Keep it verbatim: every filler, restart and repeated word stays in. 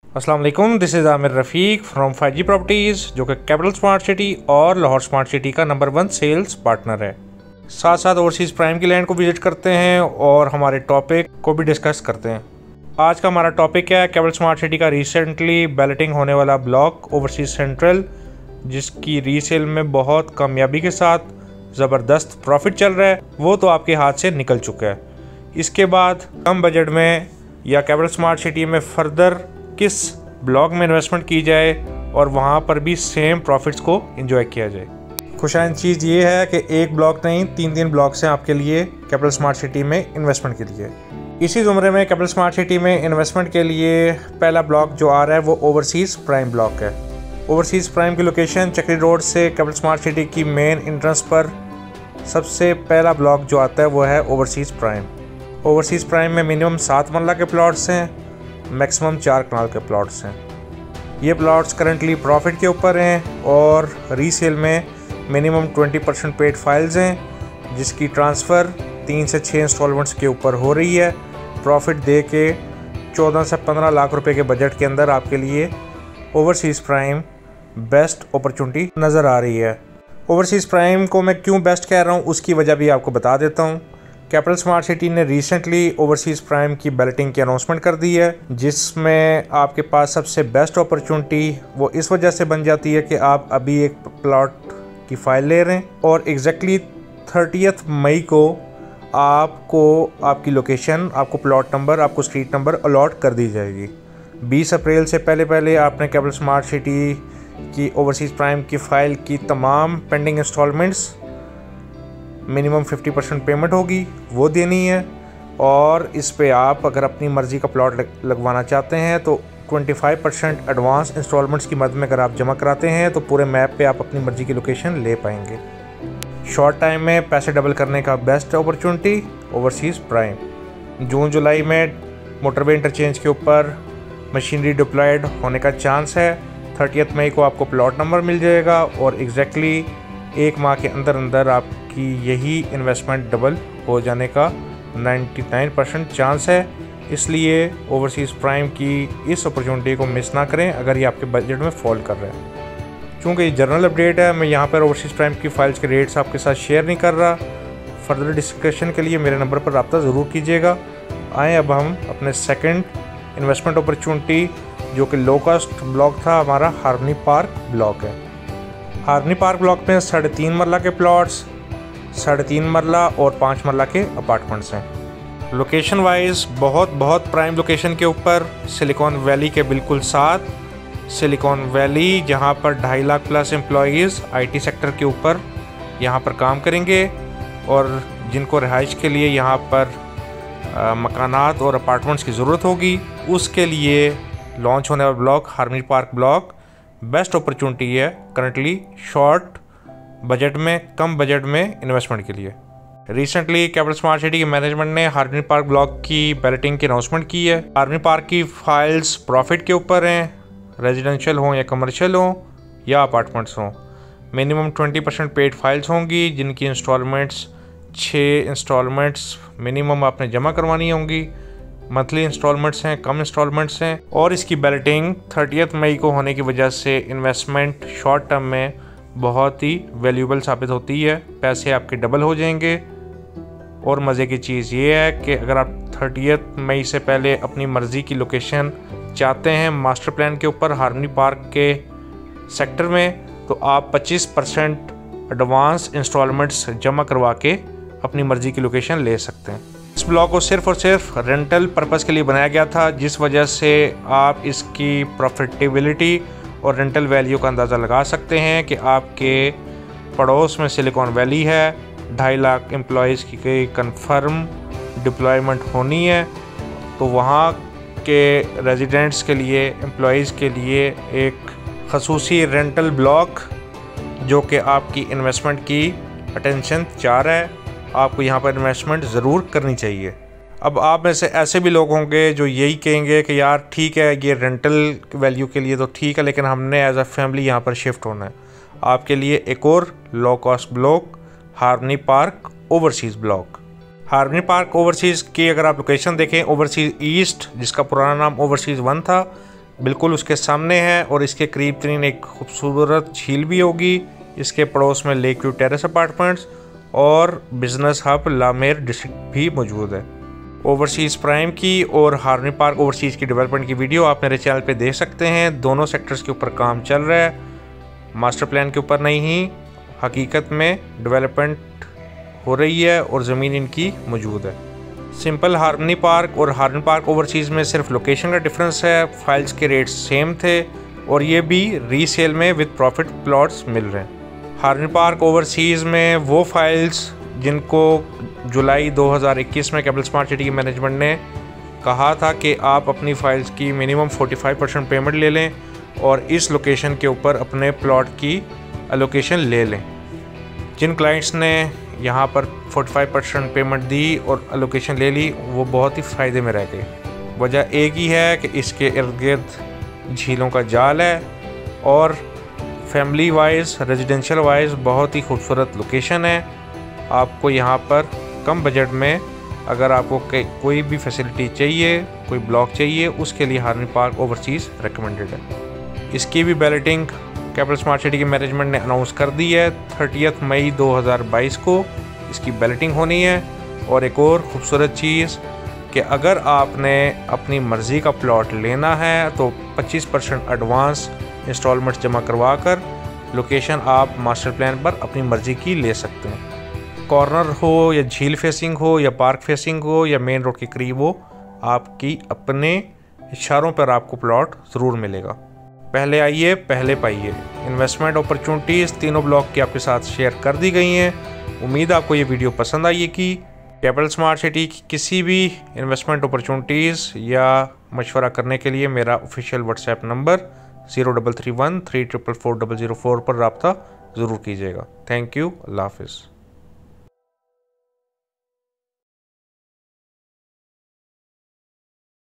अस्सलाम वालेकुम, this is Aamir Rafiq from five G properties, जो कि कैपिटल स्मार्ट सिटी और लाहौर स्मार्ट सिटी का नंबर वन सेल्स पार्टनर है। साथ साथ ओवरसीज़ प्राइम की लैंड को विजिट करते हैं और हमारे टॉपिक को भी डिस्कस करते हैं। आज का हमारा टॉपिक है कैपिटल स्मार्ट सिटी का रिसेंटली बैलेटिंग होने वाला ब्लॉक ओवरसीज़ सेंट्रल, जिसकी रीसेल में बहुत कामयाबी के साथ ज़बरदस्त प्रॉफिट चल रहा है। वो तो आपके हाथ से निकल चुका है। इसके बाद कम बजट में या कैपिटल स्मार्ट सिटी में फर्दर किस ब्लॉक में इन्वेस्टमेंट की जाए और वहाँ पर भी सेम प्रॉफिट्स को एंजॉय किया जाए। खुशाइन चीज़ ये है कि एक ब्लॉक नहीं, तीन तीन ब्लॉक्स हैं आपके लिए कैपिटल स्मार्ट सिटी में इन्वेस्टमेंट के लिए। इसी ज़ुमरे में कैपिटल स्मार्ट सिटी में इन्वेस्टमेंट के लिए पहला ब्लॉक जो आ रहा है वो ओवरसीज़ प्राइम ब्लॉक है। ओवरसीज़ प्राइम की लोकेशन चक्री रोड से कैपिटल स्मार्ट सिटी की मेन एंट्रेंस पर सबसे पहला ब्लॉक जो आता है वो है ओवरसीज़ प्राइम। ओवरसीज़ प्राइम में मिनिमम सात मरला के प्लॉट्स हैं, मैक्सिमम चार कनाल के प्लॉट्स हैं। ये प्लॉट्स करंटली प्रॉफिट के ऊपर हैं और रीसेल में minimum twenty percent paid files हैं, जिसकी ट्रांसफ़र तीन से छः इंस्टॉलमेंट्स के ऊपर हो रही है। प्रॉफिट दे के चौदह से पंद्रह लाख रुपए के बजट के अंदर आपके लिए ओवरसीज़ प्राइम बेस्ट अपॉर्चुनिटी नज़र आ रही है। ओवरसीज़ प्राइम को मैं क्यों बेस्ट कह रहा हूँ उसकी वजह भी आपको बता देता हूँ। कैपिटल स्मार्ट सिटी ने रिसेंटली ओवरसीज़ प्राइम की बैलेटिंग की अनाउंसमेंट कर दी है, जिसमें आपके पास सबसे बेस्ट अपॉर्चुनिटी वो इस वजह से बन जाती है कि आप अभी एक प्लॉट की फ़ाइल ले रहे हैं और एग्जैक्टली थर्टियथ मई को आपको आपकी लोकेशन, आपको प्लॉट नंबर, आपको स्ट्रीट नंबर अलॉट कर दी जाएगी। बीस अप्रैल से पहले पहले आपने कैपिटल स्मार्ट सिटी की ओवरसीज़ प्राइम की फ़ाइल की तमाम pending installments, minimum fifty percent payment होगी, वो देनी है। और इस पे आप अगर अपनी मर्ज़ी का प्लॉट लगवाना चाहते हैं तो पच्चीस परसेंट एडवांस इंस्टॉलमेंट्स की मद में अगर आप जमा कराते हैं तो पूरे मैप पे आप अपनी मर्ज़ी की लोकेशन ले पाएंगे। शॉर्ट टाइम में पैसे डबल करने का बेस्ट अपॉर्चुनिटी ओवरसीज़ प्राइम। जून जुलाई में मोटरवे इंटरचेंज के ऊपर मशीनरी डिप्लॉयड होने का चांस है। थर्टियथ मई को आपको प्लॉट नंबर मिल जाएगा और एग्जैक्टली एक माह के अंदर अंदर आपकी यही इन्वेस्टमेंट डबल हो जाने का निन्यानवे परसेंट चांस है। इसलिए ओवरसीज़ प्राइम की इस अपॉर्चुनिटी को मिस ना करें अगर ये आपके बजट में फॉल कर रहा है। चूँकि ये जनरल अपडेट है, मैं यहाँ पर ओवरसीज़ प्राइम की फ़ाइल्स के रेट्स आपके साथ शेयर नहीं कर रहा। फर्दर डिस्कशन के लिए मेरे नंबर पर रब्ता ज़रूर कीजिएगा। आएँ अब हम अपने सेकेंड इन्वेस्टमेंट अपॉर्चुनिटी, जो कि लो कॉस्ट ब्लॉक था हमारा, हार्मनी पार्क ब्लॉक है। हार्मनी पार्क ब्लॉक में साढ़े तीन मरला के प्लॉट्स, साढ़े तीन मरला और पाँच मरला के अपार्टमेंट्स हैं। लोकेशन वाइज बहुत बहुत प्राइम लोकेशन के ऊपर, सिलिकॉन वैली के बिल्कुल साथ। सिलिकॉन वैली जहां पर ढाई lakh plus employees IT sector के ऊपर यहां पर काम करेंगे और जिनको रिहाइश के लिए यहां पर मकानात और अपार्टमेंट्स की ज़रूरत होगी, उसके लिए लॉन्च होने वाला block harmony park block best opportunity है करंटली शॉर्ट बजट में, कम बजट में इन्वेस्टमेंट के लिए। रिसेंटली कैपिटल स्मार्ट सिटी के मैनेजमेंट ने हार्मनी पार्क ब्लॉक की बैलेटिंग की अनाउंसमेंट की है। हार्मनी पार्क की फाइल्स प्रॉफिट के ऊपर हैं, रेजिडेंशियल हों या कमर्शियल हों या अपार्टमेंट्स हों। Minimum twenty percent paid files होंगी, जिनकी इंस्टॉलमेंट्स छः इंस्टॉलमेंट्स मिनिमम आपने जमा करवानी होंगी। मंथली इंस्टॉलमेंट्स हैं, कम इंस्टॉलमेंट्स हैं। और इसकी बैलेटिंग थर्टियथ मई को होने की वजह से इन्वेस्टमेंट शॉर्ट टर्म में बहुत ही वैल्यूएबल साबित होती है। पैसे आपके डबल हो जाएंगे। और मज़े की चीज़ ये है कि अगर आप थर्टियथ मई से पहले अपनी मर्ज़ी की लोकेशन चाहते हैं मास्टर प्लान के ऊपर हार्मनी पार्क के सेक्टर में, तो आप पच्चीस परसेंट एडवांस इंस्टॉलमेंट्स जमा करवा के अपनी मर्ज़ी की लोकेशन ले सकते हैं। इस ब्लॉक को सिर्फ और सिर्फ रेंटल पर्पस के लिए बनाया गया था, जिस वजह से आप इसकी प्रॉफिटेबिलिटी और रेंटल वैल्यू का अंदाज़ा लगा सकते हैं कि आपके पड़ोस में सिलिकॉन वैली है, ढाई लाख एम्प्लॉयज़ की कंफर्म डिप्लॉयमेंट होनी है, तो वहाँ के रेजिडेंट्स के लिए, एम्प्लॉयज़ के लिए एक खसूसी रेंटल ब्लॉक जो कि आपकी इन्वेस्टमेंट की अटेंशन चाह रहा है। आपको यहाँ पर इन्वेस्टमेंट ज़रूर करनी चाहिए। अब आप में से ऐसे भी लोग होंगे जो यही कहेंगे कि यार ठीक है, ये रेंटल वैल्यू के लिए तो ठीक है, लेकिन हमने एज अ फैमिली यहाँ पर शिफ्ट होना है। आपके लिए एक और low cost block harmony park overseas block. Harmony park overseas की अगर आप लोकेशन देखें, ओवरसीज़ ईस्ट जिसका पुराना नाम ओवरसीज़ वन था, बिल्कुल उसके सामने है और इसके करीब तरीन एक खूबसूरत झील भी होगी। इसके पड़ोस में लेक व्यू टेरेस अपार्टमेंट्स और बिजनेस हब लामेर डिस्ट्रिक्ट भी मौजूद है। ओवरसीज़ प्राइम की और हार्नी पार्क ओवरसीज़ की डेवलपमेंट की वीडियो आप मेरे चैनल पे देख सकते हैं। दोनों सेक्टर्स के ऊपर काम चल रहा है, मास्टर प्लान के ऊपर नहीं ही हकीकत में डेवलपमेंट हो रही है और ज़मीन इनकी मौजूद है। सिंपल हार्मनी पार्क और हार्नी पार्क ओवरसीज़ में सिर्फ लोकेशन का डिफरेंस है। फाइल्स के रेट्स सेम थे और ये भी रीसेल में विद प्रॉफिट प्लॉट्स मिल रहे हैं। हार्नी पार्क ओवरसीज़ में वो फाइल्स जिनको जुलाई दो हज़ार इक्कीस में कैपिटल स्मार्ट सिटी की मैनेजमेंट ने कहा था कि आप अपनी फाइल्स की मिनिमम पैंतालीस परसेंट पेमेंट ले लें और इस लोकेशन के ऊपर अपने प्लॉट की एलोकेशन ले लें। जिन क्लाइंट्स ने यहाँ पर पैंतालीस परसेंट पेमेंट दी और एलोकेशन ले ली वो बहुत ही फ़ायदे में रह गए। वजह एक ही है कि इसके इर्द गिर्द झीलों का जाल है और फैमिली वाइज रेजिडेंशियल वाइज बहुत ही खूबसूरत लोकेशन है। आपको यहाँ पर कम बजट में अगर आपको कोई भी फैसिलिटी चाहिए, कोई ब्लॉक चाहिए, उसके लिए हार्नी पार्क ओवरसीज़ रिकमेंडेड है। इसकी भी बैलेटिंग कैपिटल स्मार्ट सिटी की मैनेजमेंट ने अनाउंस कर दी है। तीस मई दो हज़ार बाईस को इसकी बैलेटिंग होनी है। और एक और ख़ूबसूरत चीज़ कि अगर आपने अपनी मर्ज़ी का प्लॉट लेना है तो पच्चीस परसेंट एडवांस इंस्टॉलमेंट जमा करवा कर लोकेशन आप मास्टर प्लान पर अपनी मर्ज़ी की ले सकते हैं। कॉर्नर हो या झील फेसिंग हो या पार्क फेसिंग हो या मेन रोड के करीब हो, आपकी अपने इशारों पर आपको प्लॉट ज़रूर मिलेगा। पहले आइए पहले पाइए। इन्वेस्टमेंट अपॉर्चुनिटीज़ तीनों ब्लॉक की आपके साथ शेयर कर दी गई हैं। उम्मीद आपको ये वीडियो पसंद आई है कि कैपिटल स्मार्ट सिटी की किसी भी इन्वेस्टमेंट अपॉर्चुनिटीज़ या मशवरा करने के लिए मेरा official WhatsApp number zero double three one three triple four double zero four पर रब्ता ज़रूर कीजिएगा। Thank you. अल्लाह हाफिज़।